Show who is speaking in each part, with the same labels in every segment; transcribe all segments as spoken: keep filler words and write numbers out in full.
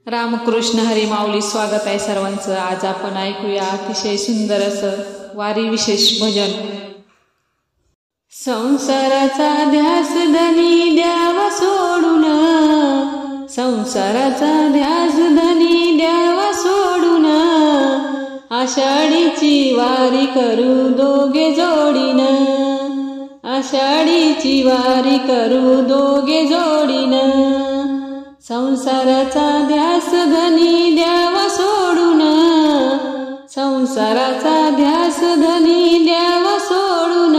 Speaker 1: रामकृष्ण हरी माऊली. स्वागत आहे सर्वांचं. आज आपण ऐकूया अतिशय सुंदर असं वारी विशेष भजन. संसाराचा ध्यास धनी द्यावा सोडून, संसाराचा ध्यास धनी द्यावा सोडून, आषाढीची वारी करू दोघे जोडीन, आषाढीची वारी करू दोघे जोडीन. संसाराचा ध्यास धनी द्यावा सोडून, संसाराचा ध्यास धनी द्यावा सोडून,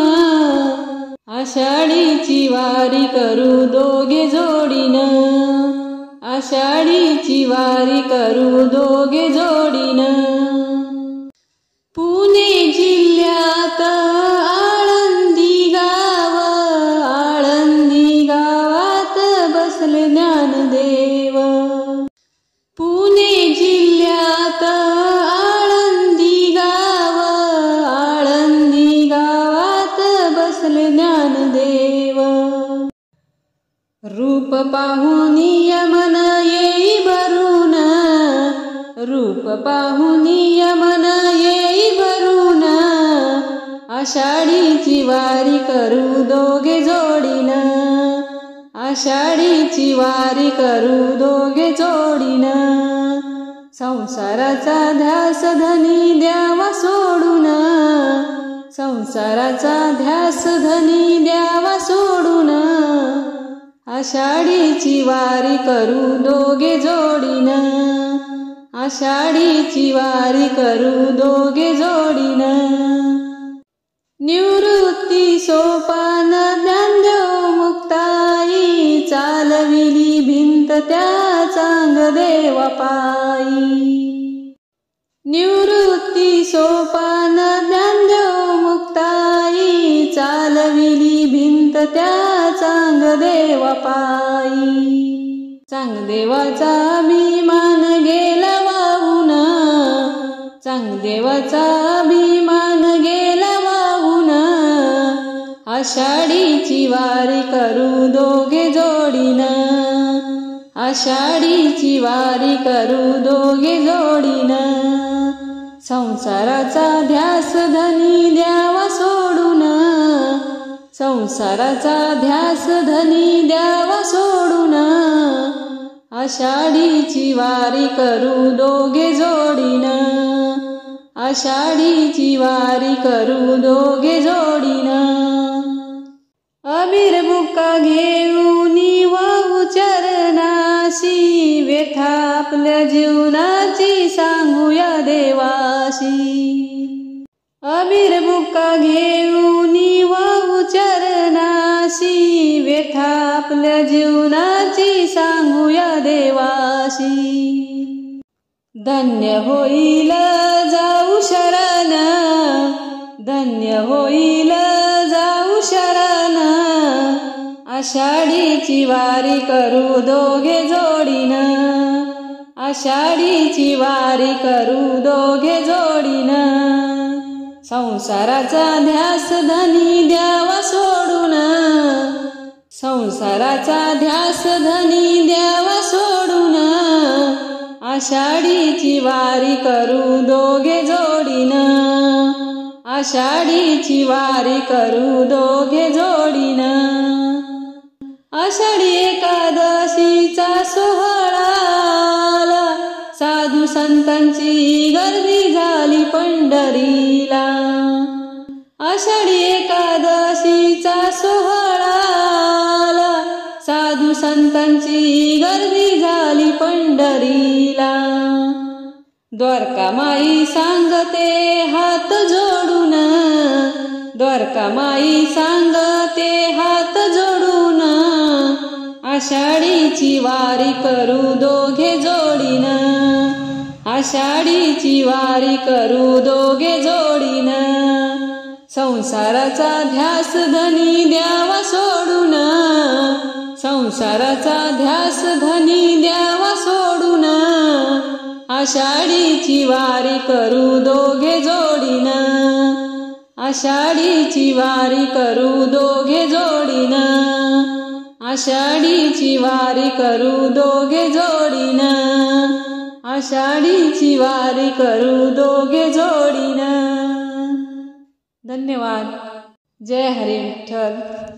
Speaker 1: आषाढीची वारी करू दोघे जोडीन, आषाढीची वारी करू दोघे जोडीन. पुणे जिल्ह्यात आळंदी गाव, आळंदी गावात बसले ज्ञानदेव. पुणे जिल्ह्यात आळंदी गाव, आळंदी गावात बसले ज्ञानदेव. रूप पाहून यमन येई भरून, रूप पाहून यमन येई भरून, आषाढीची वारी करू दोघे जोडीन, आषाढीची वारी करू दोघे जोडीन. संसाराचा ध्यास धनी द्यावा सोडून, संसाराचा ध्यास धनी द्यावा सोडून, आषाढीची वारी करू दोघे जोडीन, आषाढीची वारी करू दोघे जोडीन. निवृत्ती सोपान ज्ञानदेव मुक्ताई, चालविली भिंत त्या चांगदेवा पायी. निवृत्ती सोपान ज्ञानदेव मुक्ताई, चालविली भिंत त्या चांगदेवा पायी. चांगदेवाचा अभिमान गेला वाहून, चांगदेवाचा अभिमान गेला वाहून, आषाढीची वारी करू दोघे जोडीन, आषाढीची वारी करू दोघे जोडीन. संसाराचा ध्यास धनी द्यावा सोडून, संसाराचा ध्यास धनी द्यावा सोडून, आषाढीची वारी करू दोघे जोडीन, आषाढीची वारी करू दोघे जोडीन. अबीर बुक्का घेऊन वाहू चरणाशी, व्यथा आपल्या जीवनाची सांगूया देवाशी. अबीर बुक्का घेऊन वाहू चरणाशी, व्यथा आपल्या जीवनाची सांगूया देवाशी. धन्य होईल जाऊ शरण, धन्य होईल जाऊ शरण, आषाढीची वारी करू दोघे जोडीन, आषाढीची वारी करू दोघे जोडीन. संसाराचा ध्यास धनी द्यावा सोडून, संसाराचा ध्यास धनी द्यावा सोडून, आषाढीची वारी करू दोघे जोडीन, आषाढीची वारी करू दोघे जोडीन. आषाढी एकादशीचा सोहळा आला, साधू संतांची गर्दी झाली पंढरीला. आषाढी एकादशीचा सोहळा आला, साधू संतांची गर्दी झाली पंढरीला. द्वारकामाई सांगते हात जोडून, द्वारकामाई सांगते हात जोडून, आषाढीची वारी करू दोघे जोडीन, आषाढीची वारी करू दोघे जोडीन. संसाराचा ध्यास धनी द्यावा सोडून, संसाराचा ध्यास धनी द्यावा सोडून, आषाढीची वारी करू दोघे जोडीन, आषाढीची वारी करू दोघे जोडीन, आषाढीची वारी करू दोघे जोडीन, आषाढीची वारी करू दोघे जोडीन. धन्यवाद. जय हरी विठ्ठल.